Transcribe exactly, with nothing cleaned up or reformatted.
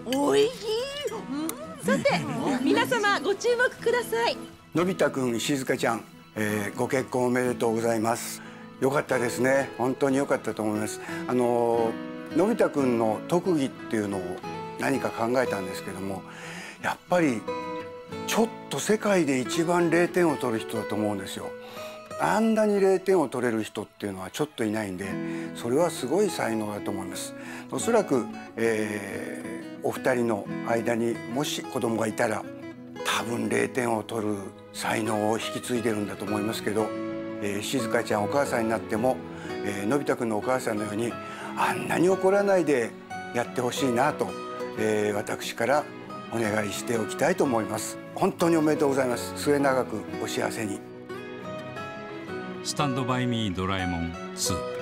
おいしい。さて皆様ご注目ください。 のび太くん、静香ちゃん、えー、ご結婚おめでとうございます。よかったですね。本当によかったと思います。あののび太くんの特技っていうのを何か考えたんですけども、やっぱりちょっと世界で一番れいてんを取る人だと思うんですよ。あんなにれいてんを取れる人っていうのはちょっといないんで、それはすごい才能だと思います。おそらく、えー、お二人の間にもし子供がいたら多分れいてんを取る才能を引き継いでるんだと思いますけど、えー、静香ちゃんお母さんになっても、えー、のび太くんのお母さんのようにあんなに怒らないでやってほしいなと、えー、私からお願いしておきたいと思います。本当におめでとうございます。末永くお幸せに。 スタンドバイミードラえもんツー。